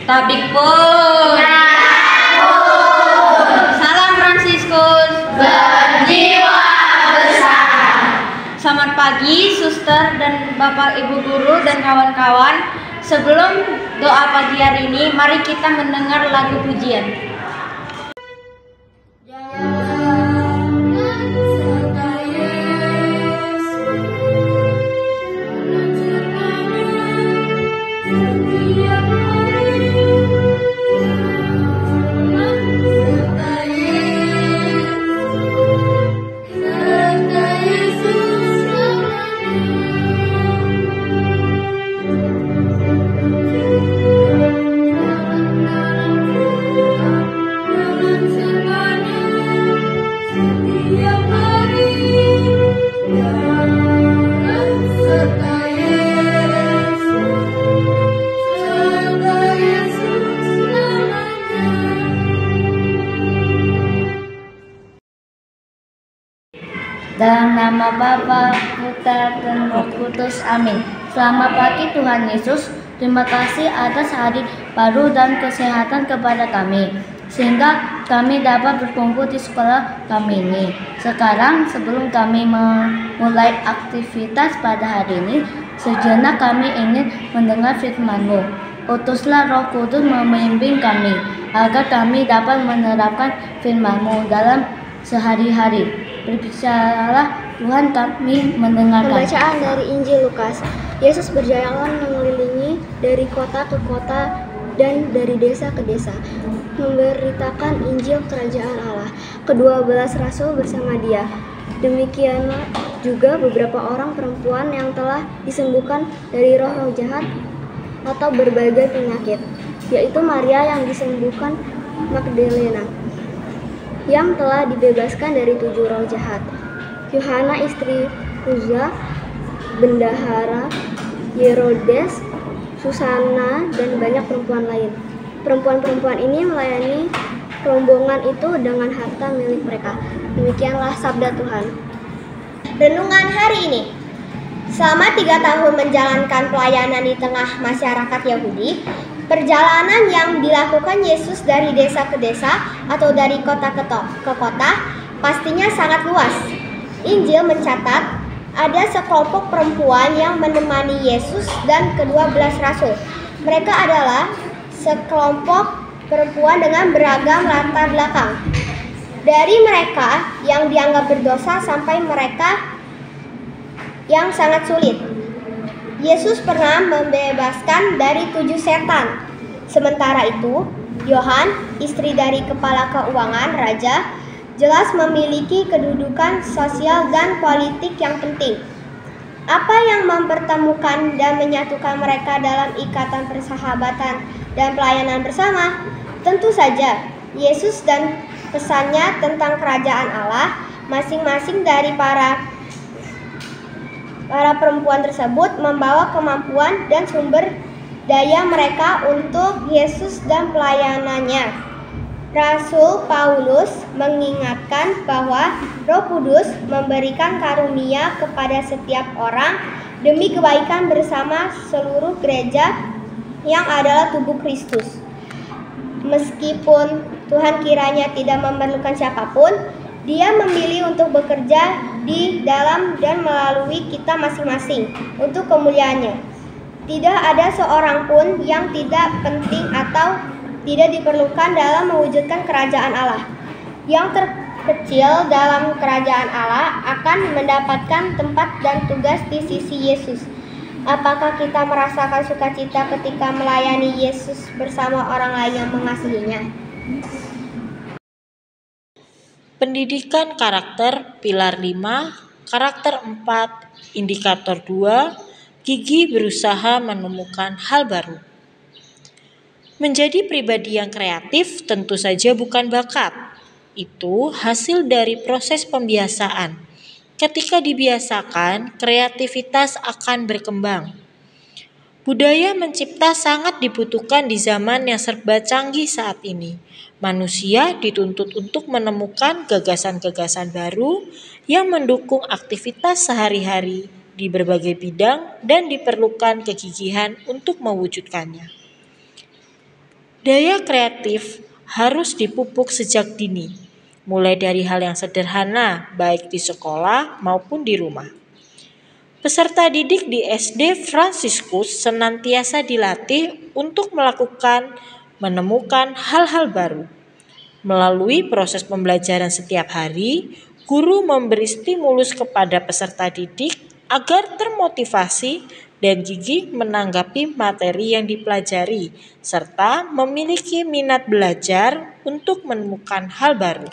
Tabikpun. Salam Fransiskus. Berjiwa besar. Selamat pagi, suster dan bapak ibu guru dan kawan-kawan. Sebelum doa pagi hari ini, mari kita mendengar lagu pujian. Dalam nama Bapa, Putra, dan Roh Kudus. Amin. Selamat pagi Tuhan Yesus. Terima kasih atas hari baru dan kesehatan kepada kami, sehingga kami dapat berkumpul di sekolah kami ini. Sekarang sebelum kami memulai aktivitas pada hari ini, sejenak kami ingin mendengar firman-Mu. Utuslah Roh Kudus membimbing kami, agar kami dapat menerapkan firman-Mu dalam sehari-hari. Berbicaralah Tuhan, kami mendengarkan. Pembacaan dari Injil Lukas. Yesus berjalan mengelilingi dari kota ke kota dan dari desa ke desa, memberitakan Injil Kerajaan Allah. Ke-12 rasul bersama dia. Demikianlah juga beberapa orang perempuan yang telah disembuhkan dari roh-roh jahat atau berbagai penyakit, yaitu Maria yang disembuhkan Magdalena, yang telah dibebaskan dari 7 roh jahat, Yohana istri Kuza, bendahara Herodes, Susana, dan banyak perempuan lain. Perempuan-perempuan ini melayani rombongan itu dengan harta milik mereka. Demikianlah sabda Tuhan. Renungan hari ini. Selama 3 tahun menjalankan pelayanan di tengah masyarakat Yahudi, perjalanan yang dilakukan Yesus dari desa ke desa atau dari kota ke kota pastinya sangat luas. Injil mencatat ada sekelompok perempuan yang menemani Yesus dan ke-12 rasul. Mereka adalah sekelompok perempuan dengan beragam latar belakang. Dari mereka yang dianggap berdosa sampai mereka yang sangat sulit. Yesus pernah membebaskan dari 7 setan. Sementara itu, Yohan, istri dari kepala keuangan raja, jelas memiliki kedudukan sosial dan politik yang penting. Apa yang mempertemukan dan menyatukan mereka dalam ikatan persahabatan dan pelayanan bersama? Tentu saja, Yesus dan pesannya tentang kerajaan Allah. Masing-masing dari para perempuan tersebut membawa kemampuan dan sumber daya mereka untuk Yesus dan pelayanannya. Rasul Paulus mengingatkan bahwa Roh Kudus memberikan karunia kepada setiap orang demi kebaikan bersama seluruh gereja yang adalah tubuh Kristus. Meskipun Tuhan kiranya tidak memerlukan siapapun, Dia memilih untuk bekerja di dalam dan melalui kita masing-masing untuk kemuliaannya. Tidak ada seorang pun yang tidak penting atau tidak diperlukan dalam mewujudkan kerajaan Allah. Yang terkecil dalam kerajaan Allah akan mendapatkan tempat dan tugas di sisi Yesus. Apakah kita merasakan sukacita ketika melayani Yesus bersama orang lain yang mengasihinya? Pendidikan karakter pilar 5, karakter 4, indikator 2, Gigi berusaha menemukan hal baru. Menjadi pribadi yang kreatif tentu saja bukan bakat. Itu hasil dari proses pembiasaan. Ketika dibiasakan, kreativitas akan berkembang. Budaya mencipta sangat dibutuhkan di zaman yang serba canggih saat ini. Manusia dituntut untuk menemukan gagasan-gagasan baru yang mendukung aktivitas sehari-hari di berbagai bidang dan diperlukan kegigihan untuk mewujudkannya. Daya kreatif harus dipupuk sejak dini, mulai dari hal yang sederhana, baik di sekolah maupun di rumah. Peserta didik di SD Fransiskus senantiasa dilatih untuk menemukan hal-hal baru. Melalui proses pembelajaran setiap hari, guru memberi stimulus kepada peserta didik agar termotivasi dan gigih menanggapi materi yang dipelajari, serta memiliki minat belajar untuk menemukan hal baru.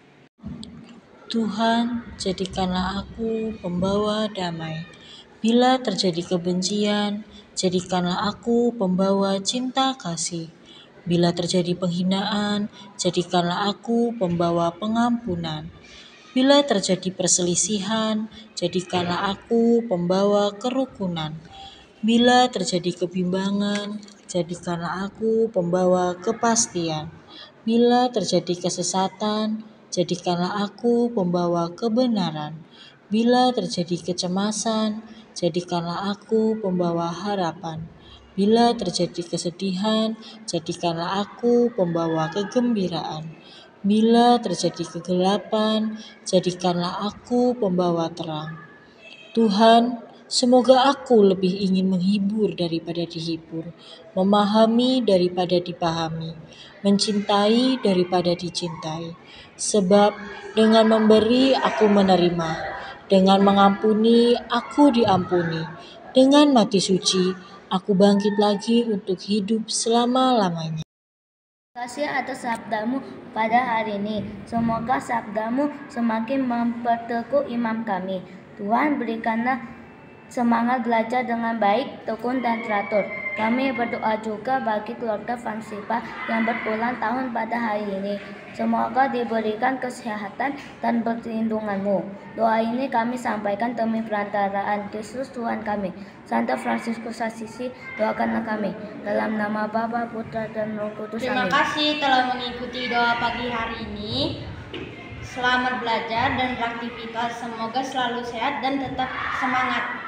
Tuhan, jadikanlah aku pembawa damai. Bila terjadi kebencian, jadikanlah aku pembawa cinta kasih. Bila terjadi penghinaan, jadikanlah aku pembawa pengampunan. Bila terjadi perselisihan, jadikanlah aku pembawa kerukunan. Bila terjadi kebimbangan, jadikanlah aku pembawa kepastian. Bila terjadi kesesatan, jadikanlah aku pembawa kebenaran. Bila terjadi kecemasan, jadikanlah aku pembawa harapan. Bila terjadi kesedihan, jadikanlah aku pembawa kegembiraan. Bila terjadi kegelapan, jadikanlah aku pembawa terang. Tuhan, semoga aku lebih ingin menghibur daripada dihibur, memahami daripada dipahami, mencintai daripada dicintai. Sebab dengan memberi aku menerima, dengan mengampuni aku diampuni, dengan mati suci aku bangkit lagi untuk hidup selama-lamanya. Terima kasih atas sabdamu pada hari ini. Semoga sabdamu semakin memperteguh iman kami. Tuhan, berikanlah semangat belajar dengan baik, tekun, dan teratur. Kami berdoa juga bagi keluarga Fransipa yang berulang tahun pada hari ini. Semoga diberikan kesehatan dan perlindungan-Mu. Doa ini kami sampaikan demi perantaraan Kristus Tuhan kami. Santo Fransiskus Asisi, doakanlah kami. Dalam nama Bapa, Putra, dan Roh Kudus. Terima Amin. kasih telah mengikuti doa pagi hari ini. Selamat belajar dan beraktivitas. Semoga selalu sehat dan tetap semangat.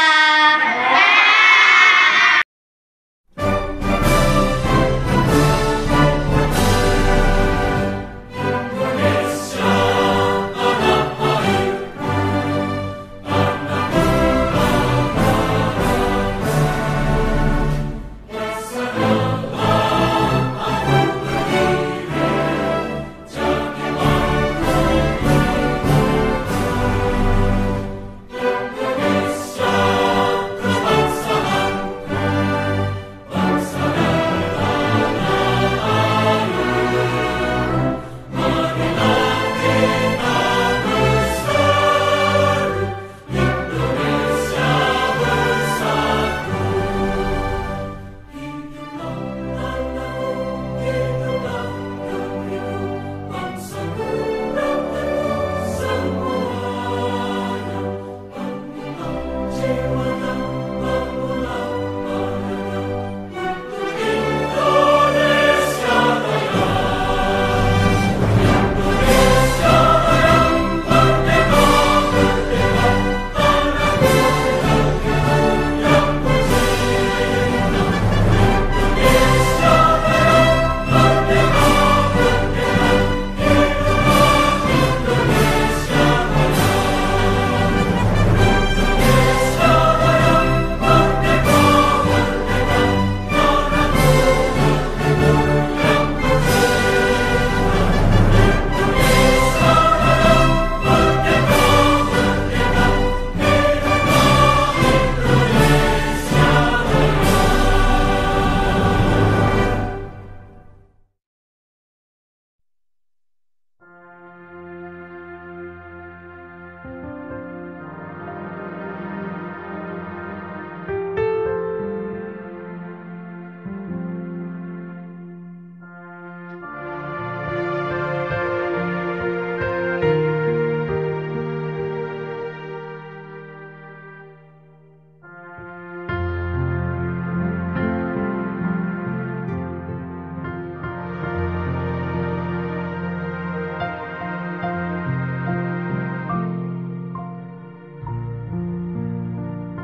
Dadah!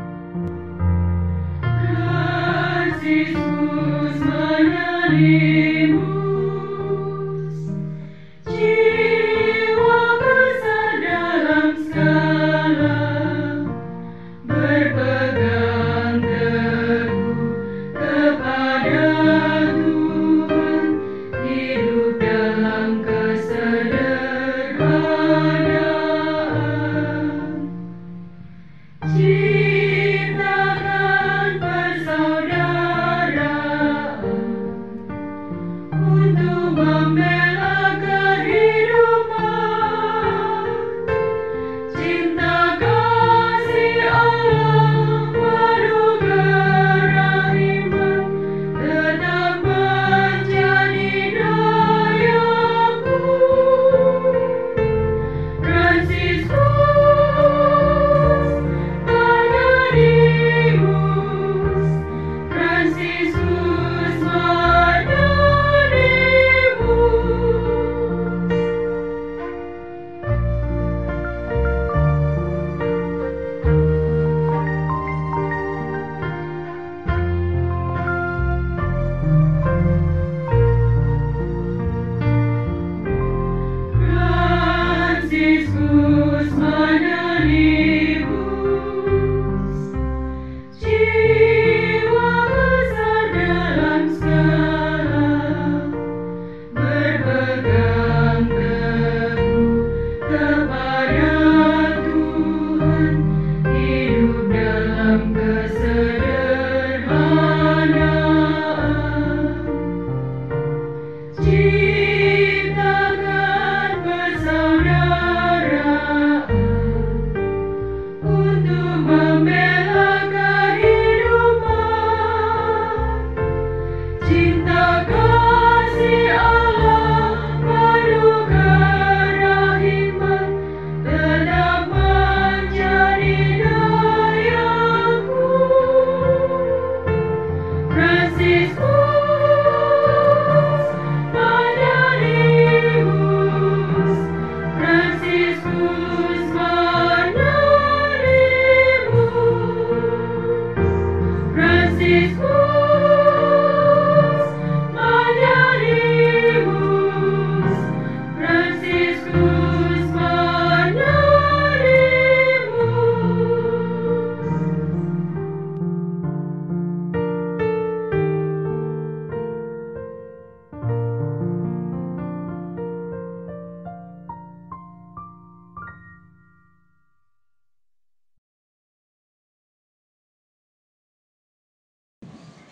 Yesus menari.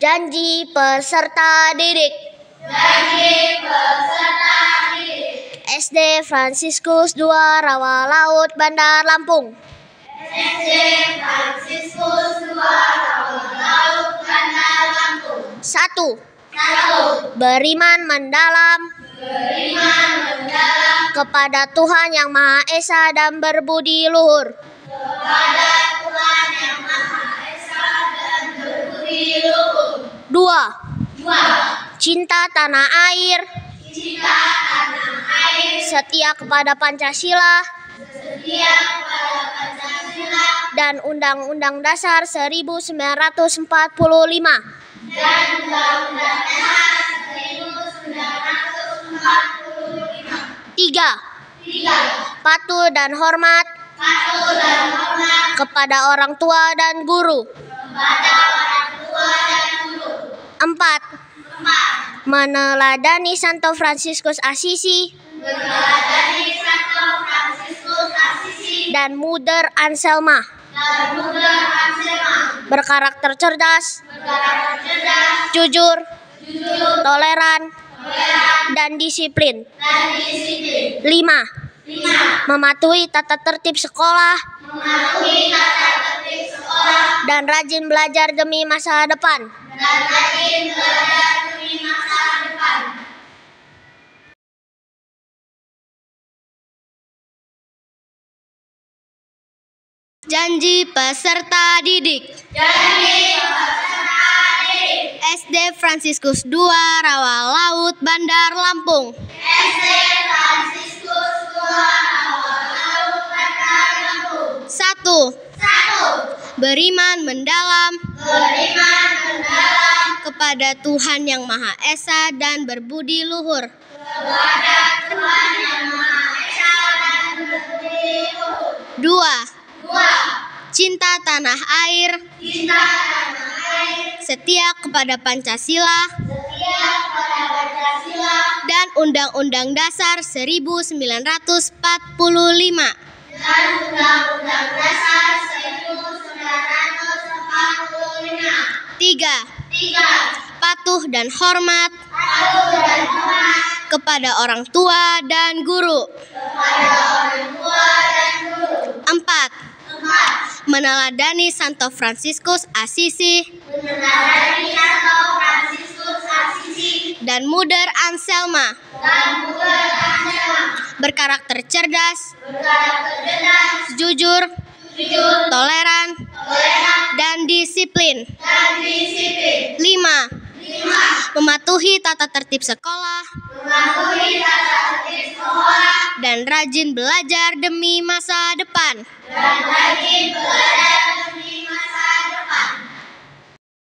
Janji peserta didik. SD Fransiskus 2 Rawa Laut Bandar Lampung. 1. Beriman mendalam kepada Tuhan Yang Maha Esa dan berbudi luhur. 2. Cinta tanah air, setia kepada Pancasila dan Undang-Undang Dasar 1945. 3. Patuh dan hormat kepada orang tua dan guru. 4. Meneladani Santo Fransiskus Assisi dan Mother Anselma. Berkarakter cerdas, jujur, toleran, dan disiplin. 5. Mematuhi tata tertib sekolah dan rajin belajar demi masa depan. Janji peserta didik. SD Fransiskus 2 Rawa Laut Bandar Lampung. 1. Beriman mendalam kepada Tuhan Yang Maha Esa dan berbudi luhur. 2. Cinta tanah air, setia kepada Pancasila dan Undang-Undang Dasar 1945. 3. Patuh dan hormat kepada orang tua dan guru. 4. Meneladani Santo Fransiskus Assisi dan Mother Anselma. Berkarakter cerdas, jujur, toleran, dan disiplin. 5. Mematuhi tata tertib sekolah dan rajin belajar demi masa depan.